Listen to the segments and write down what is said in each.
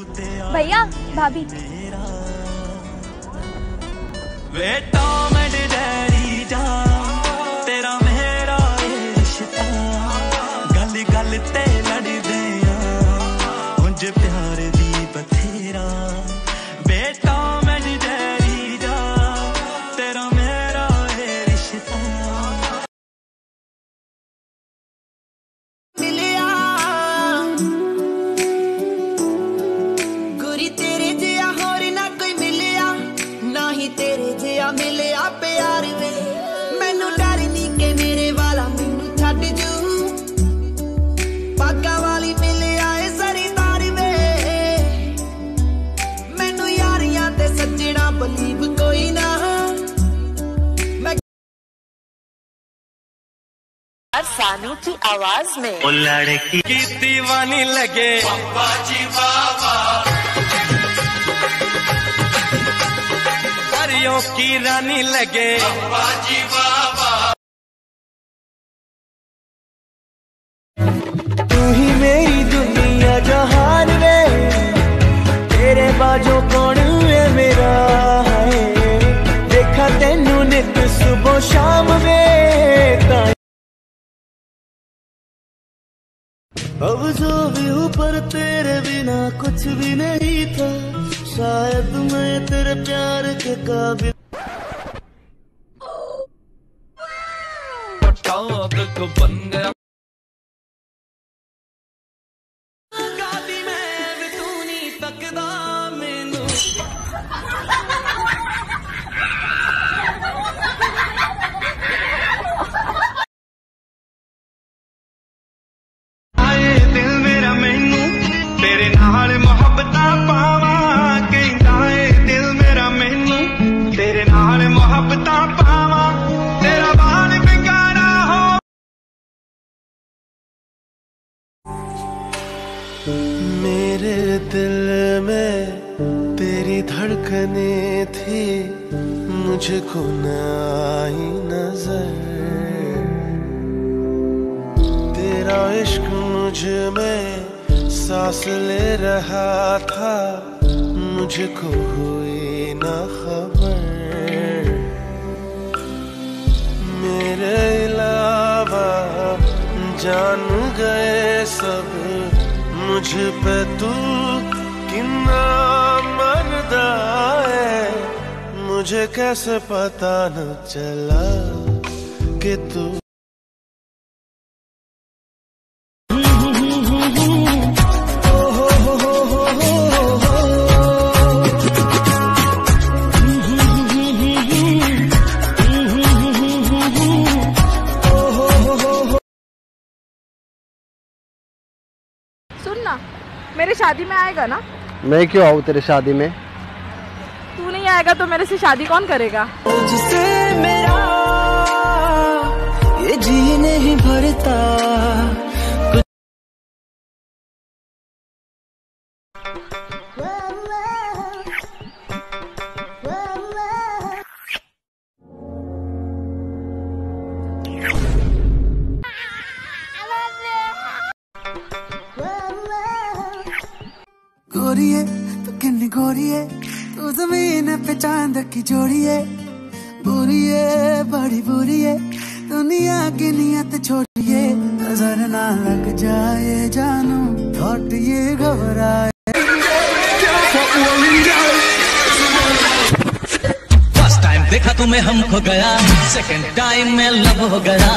भैया भाभी तेरा मेरा रिश्ता गल गल ते लड़दे उंज प्यार दी बथेरा बेटा मैं डैरी जा तेरा मेरा रिश्ता मिलिया गोरी तेरे जिया होर ना कोई मिलिया ना ही तेरे जिया मिलिया प्यार वे मैनू डर नहीं के मेरे वाला मैनू छड्ड जू पागा वाली मिलिया ए सरीदार वे मैनू यारियां ते सज्जणा बलीव कोई ना सानू की आवाज में ओ लड़की की दीवानी लगे बाबा जी बाबा परियों की रानी लगे बाबा जी बाबा तू ही मेरी दुनिया जहान में तेरे बाजो कौन है मेरा है देखा तेनू नित सुबह शाम में अब जो भी हूँ पर तेरे बिना कुछ भी नहीं था शायद मैं तेरे प्यार के काबिल को बन गया गादी में भी तू नहीं तकदा मैनू तेरे नाल मोहब्बतां पावां कहंदा ए दिल मेरा मैनू तेरे नाल मोहब्बतां पावां तेरा बाल बिगाड़ा हो मेरे दिल में तेरी धड़कने थी मुझको न आई नजर तेरा इश्क मुझ में सांस ले रहा था मुझको हुई न खबर मेरे अलावा जान गए सब मुझ पे तू कितना मर्दा है मुझे कैसे पता न चला कि तू सुन ना मेरी शादी में आएगा ना? मैं क्यों आऊँ तेरे शादी में? तू नहीं आएगा तो मेरे से शादी कौन करेगा? जिसे मेरा ये जी नहीं भरता गोरिए तू किन्नी गोरिए तू जमीन पे चांद की जोड़िए बुरिए बड़ी बुरिए दुनिया की नियत छोड़िए नजर ना लग जाए जानू थॉट ये घबराए फर्स्ट टाइम देखा तुम्हें हमको गया सेकंड टाइम में लव हो गया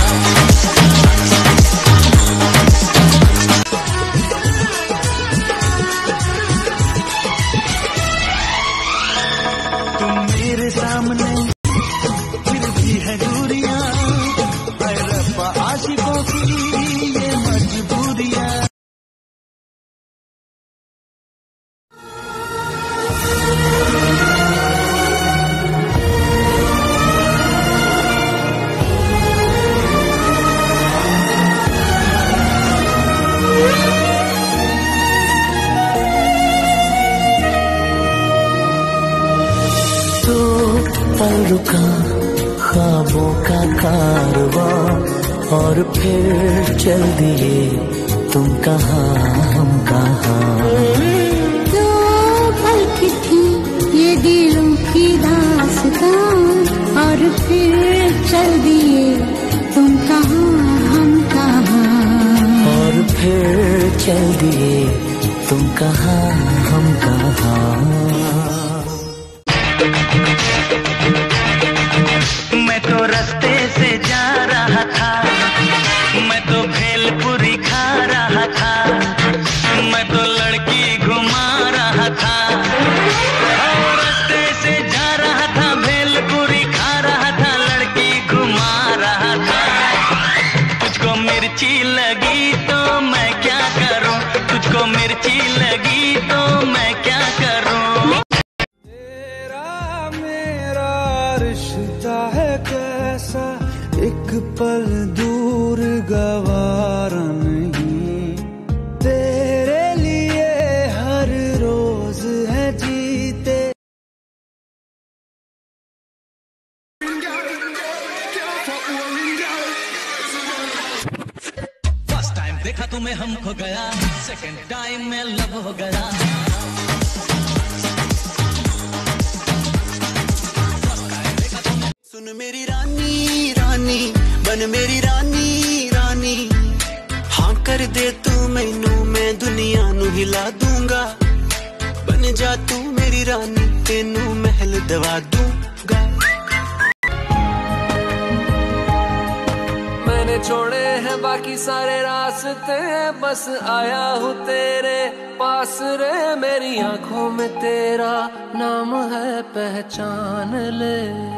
सामने फिर भी है दूरियां आशिकों की ये मजबूरियां पल रुका ख्वाबों का कारवां और फिर चल दिए तुम कहाँ हम कहाँ दिए, तुम कहाँ हम कहाँ। मैं तो रास्ते से जा रहा था, मैं तो भेलपुरी खा रहा था, मैं तो लड़की घुमा रहा था। रास्ते से जा रहा था, भेलपुरी खा रहा था, लड़की घुमा रहा था। तुझको मिर्ची लगी तो मैं क्या करूं, तुझको मिर्ची लगी तो मैं क्या करूं। तेरा मेरा रिश्ता है कैसा, एक पल दूर गवारा नहीं, तेरे लिए हर रोज है जीते। फर्स्ट टाइम देखा तुम्हें हम खो गया, सेकंड टाइम में लव हो गया। सुन मेरी रानी रानी, बन मेरी रानी रानी, हाँ कर दे तू मैनू, मैं दुनिया नू हिला दूंगा। बन जा तू मेरी रानी, तेनू महल दवा दूंगा। मैंने छोड़े हैं बाकी सारे रास्ते, बस आया हूँ तेरे पास रे। मेरी आंखों में तेरा नाम है, पहचान ले।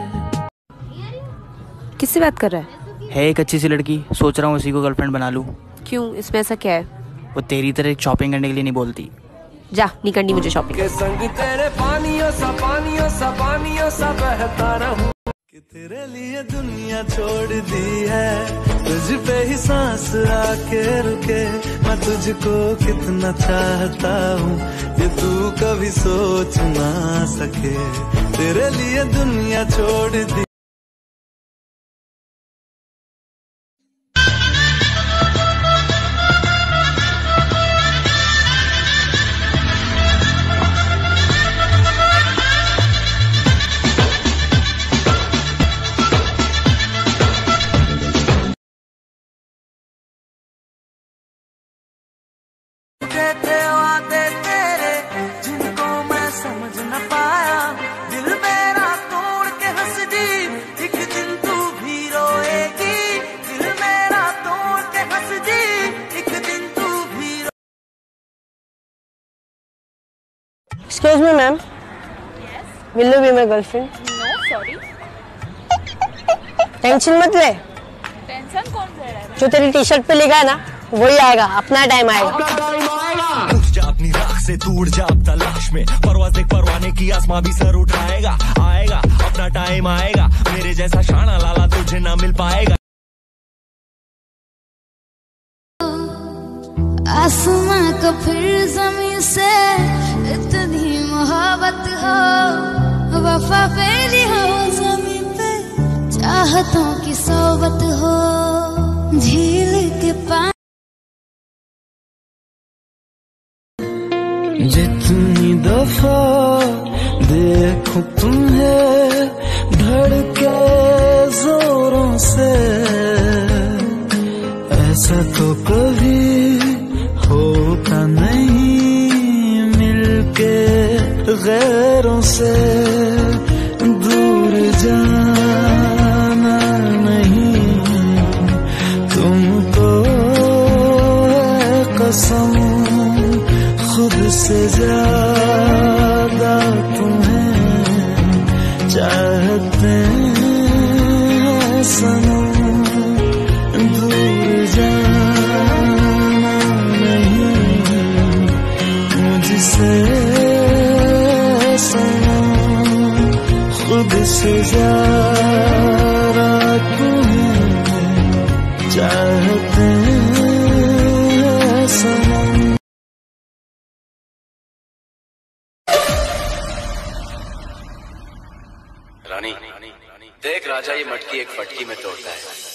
किससे बात कर रहा है एक अच्छी सी लड़की, सोच रहा हूँ उसी को गर्लफ्रेंड बना लूँ। क्यों, इसमें ऐसा क्या है? वो तेरी तरह शॉपिंग करने के लिए नहीं बोलती। जा, नहीं करनी मुझे शॉपिंग। के संग तेरे पानियों सा बहता रहूं। कि तेरे लिए दुनिया छोड़ दी है, तुझ पे ही सांस आके रुके। मैं तुझको कितना चाहता हूँ, ये तू कभी सोच ना सके। तेरे लिए दुनिया छोड़ दी। वादे तेरे जिनको मैं समझ न पाया, दिल मेरा तोड़ के हंस दी, एक दिन तू भी रोएगी। दिल मेरा तोड़ के हंस दी, एक दिन तू भी Excuse me, ma'am. Yes. Will you be my girlfriend? No, sorry. Tension मत ले, टेंशन कौन ले रहा है? जो तेरी टी शर्ट पे लिखा है ना वही आएगा, अपना टाइम आएगा। उठ जा अपनी राख से, टूट जा अब तलाश में, परवाज़ देख परवाने की, आसमां भी सर उठाएगा। आएगा अपना टाइम आएगा, मेरे जैसा शाना लाला तुझे ना मिल पाएगा। आसमां का फिर ज़मीन से इतनी मोहब्बत हो, वफा फैली हो ज़मीन पे, चाहतों की सोबत हो। झील के पास जितनी दफा देखूं तुम्हें धड़के जोरों से, ऐसा तो कभी होता नहीं मिलके गैरों से। दूर जाना नहीं तुमको है कसम, खुद से ज्यादा तुम्हें चाहते हैं सनम। दूर जाना नहीं मुझसे सनम, खुद से ज्यादा तुम्हें चाहते हैं सनम। रानी देख, राजा ये मटकी एक फटकी में तोड़ता है।